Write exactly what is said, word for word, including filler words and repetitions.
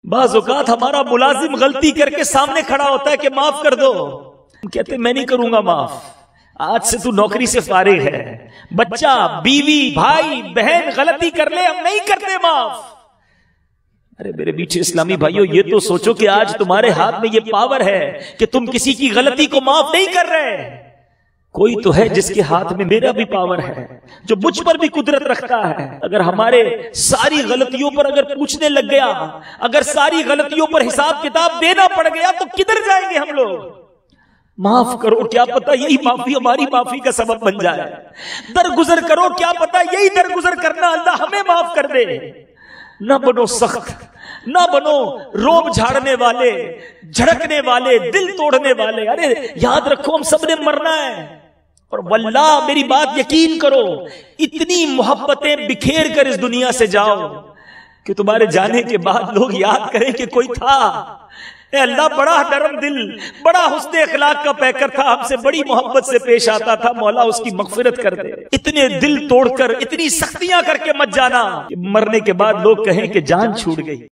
बाज़ औक़ात हमारा मुलाजिम गलती करके सामने खड़ा होता है कि माफ कर दो, हम कहते मैं नहीं करूंगा माफ, आज से तू नौकरी से फारिग है। बच्चा, बीवी, भाई, बहन गलती कर ले, हम नहीं करते माफ। अरे मेरे मीठे इस्लामी भाइयों, ये तो सोचो कि आज तुम्हारे हाथ में ये पावर है कि तुम किसी की गलती को माफ नहीं कर रहे। कोई तो है जिसके हाथ में मेरा भी पावर है, जो मुझ पर भी कुदरत रखता है। अगर हमारे सारी गलतियों पर अगर पूछने लग गया, अगर सारी गलतियों पर हिसाब किताब देना पड़ गया, तो किधर जाएंगे हम लोग। माफ करो, क्या पता यही माफी हमारी माफी का सबब बन जाए। दरगुजर करो, क्या पता यही दरगुजर करना अल्लाह हमें माफ कर दे। ना बनो सख्त, ना बनो रोब झाड़ने वाले, झड़कने वाले, दिल तोड़ने वाले। अरे याद रखो, हम सबने मरना है। और वल्लाह मेरी बात यकीन करो, इतनी मोहब्बतें बिखेर कर इस दुनिया से जाओ कि तुम्हारे जाने के बाद लोग याद करें कि कोई था, ए अल्लाह बड़ा नरम दिल, बड़ा हुस्न अखलाक का पैकर था, हमसे बड़ी मोहब्बत से पेश आता था, मौला उसकी मगफिरत कर दे। इतने दिल तोड़कर, इतनी सख्तियां करके मत जाना कि मरने के बाद लोग कहें कि जान छूट गई।